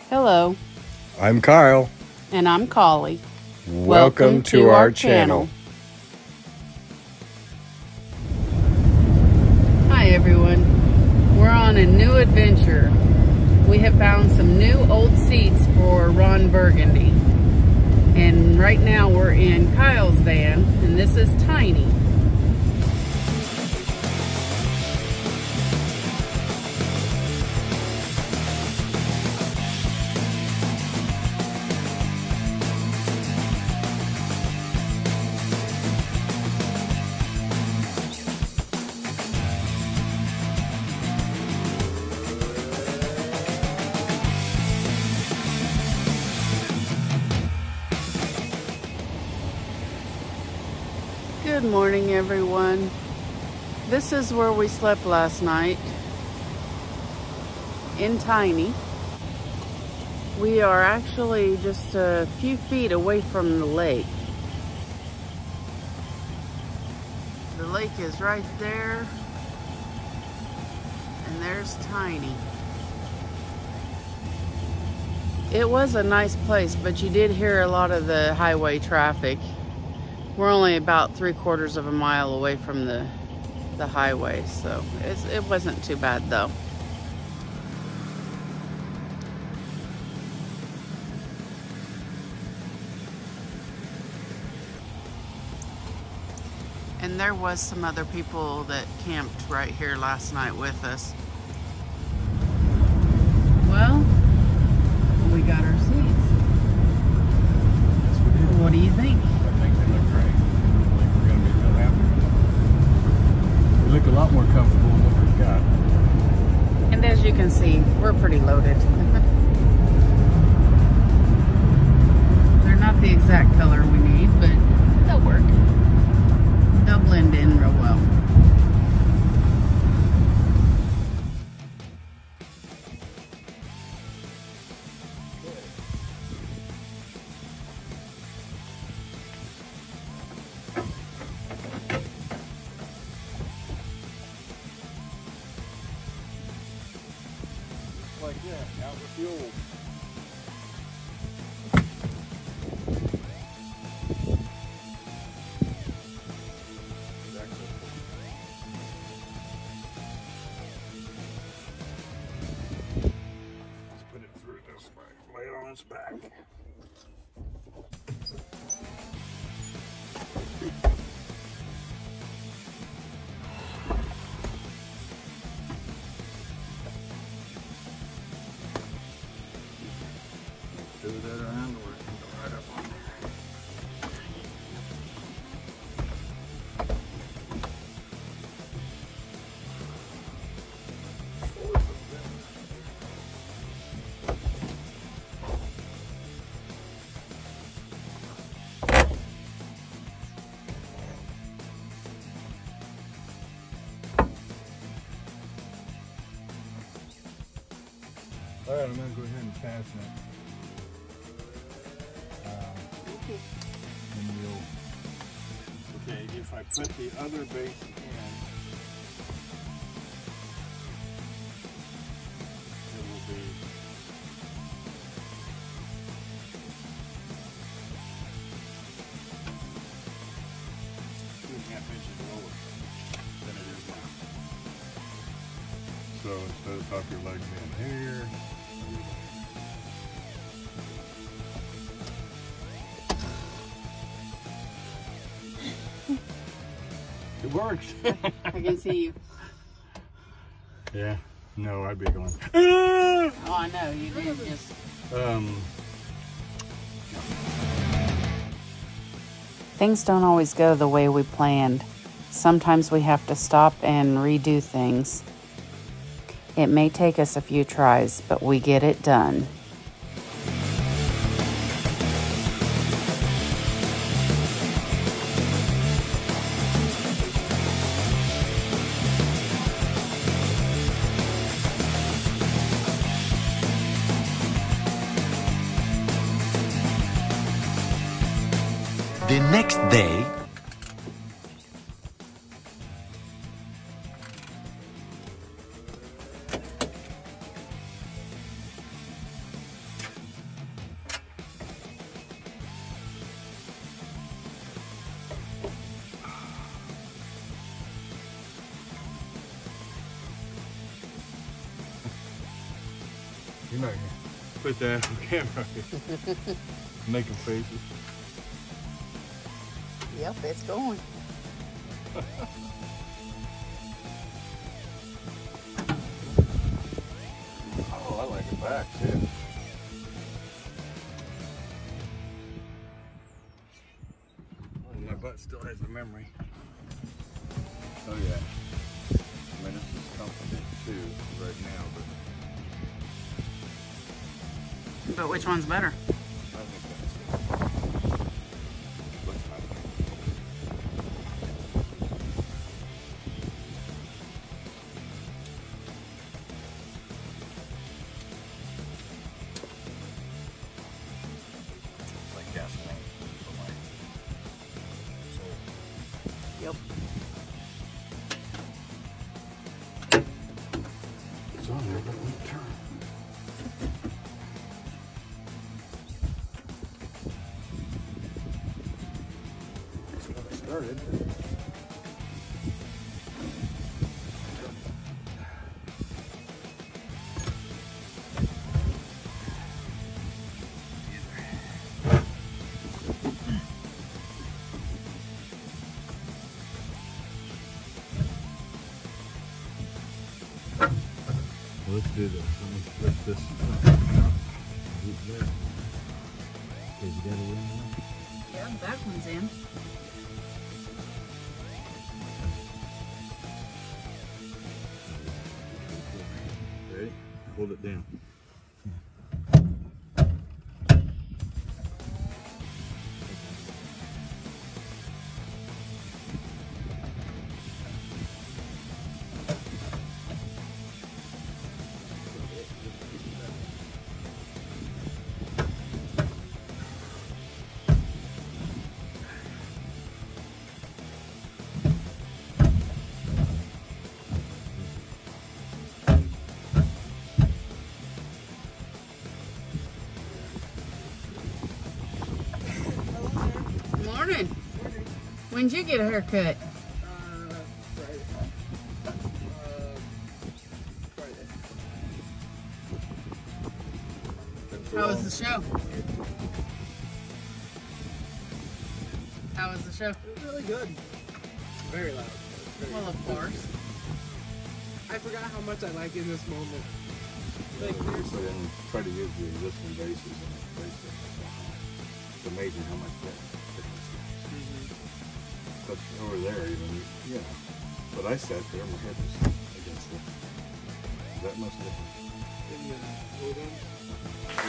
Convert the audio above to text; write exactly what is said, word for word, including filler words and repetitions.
Hello. I'm Kyle. And I'm Collie. Welcome, Welcome to, to our, our channel. channel. Hi everyone. We're on a new adventure. We have found some new old seats for Ron Burgundy. And right now we're in Kyle's van, and this is tiny. Good morning, everyone. This is where we slept last night, in Tiny. We are actually just a few feet away from the lake. The lake is right there, and there's Tiny. It was a nice place, but you did hear a lot of the highway traffic. We're only about three quarters of a mile away from the the highway, so it's, it wasn't too bad though. And there was some other people that camped right here last night with us. Well, we got our seats. Yes, we did. What do you think? We look a lot more comfortable than what we've got. And as you can see, we're pretty loaded. They're not the exact color we need, but they'll work. They'll blend in real well. Like that, out with the old. Exactly. Let's put it through this way. Lay it on its back. Do that around or go right up on there. All right, I'm going to go ahead and fasten it. And we'll, okay, if I put the other base in, it will be two and a half inches lower than it is now. So instead of tuck your legs in here, it works. I can see you. Yeah, no, I'd be going. Oh, I know, you did just. Um. Things don't always go the way we planned. Sometimes we have to stop and redo things. It may take us a few tries, but we get it done. The next day, You're not gonna put that on camera. Making faces. Yep, it's going. Oh, I like it back too. Oh, my butt still has the memory. Oh yeah. I mean, this is comfortable too right now, but But which one's better? I think that's good. Looks nice. It's like gasoline for my soul. Yep. It's on there, but it won't turn. That's what I started. Let's do this. Let me lift this out. Because you got a wing on it. Yeah, the back one's in. Ready? Hold it down. Morning. When'd you get a haircut? Uh, Friday. Uh, Friday. How was the show? How was the show? It was really good. Very loud. Very Well, loud. of course. I forgot how much I like in this moment. Like, So there's then try to use the existing bases and replace it. It's amazing how much that difference makes. But over there, even, yeah. But I sat there, my head was against it. That must have in the hold on.